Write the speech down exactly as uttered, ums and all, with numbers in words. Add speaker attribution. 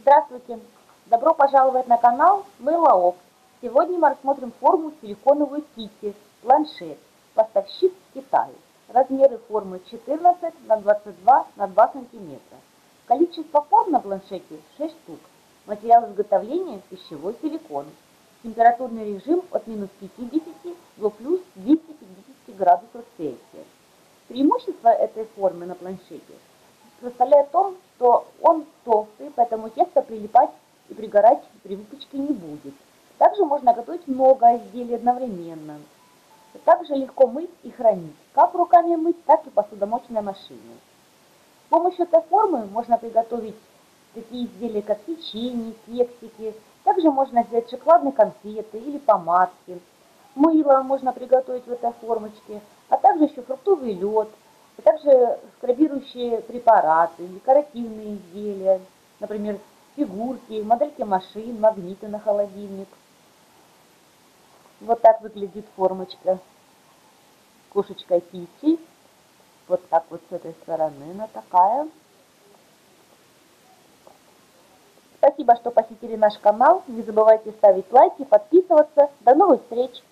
Speaker 1: Здравствуйте! Добро пожаловать на канал Мейлаоп. Сегодня мы рассмотрим форму силиконовой кисти планшет, поставщик в Китае. Размеры формы четырнадцать на двадцать два на два сантиметра. Количество форм на планшете шесть штук. Материал изготовления пищевой силикон. Температурный режим от минус пятидесяти до плюс двухсот пятидесяти градусов Цельсия. Преимущество этой формы на планшете составляет в том, что он толстый, поэтому тесто прилипать и пригорать при выпечке не будет. Также можно готовить много изделий одновременно. Также легко мыть и хранить, как руками мыть, так и посудомоечной машиной. С помощью этой формы можно приготовить такие изделия, как печенье, кексики. Также можно сделать шоколадные конфеты или помадки. Мыло можно приготовить в этой формочке, а также еще фруктовый лед, а также скрабирующие препараты, декоративные изделия, например, фигурки, модельки машин, магниты на холодильник. Вот так выглядит формочка кошечкой Кити. Вот так вот с этой стороны она такая. Спасибо, что посетили наш канал. Не забывайте ставить лайки, подписываться. До новых встреч!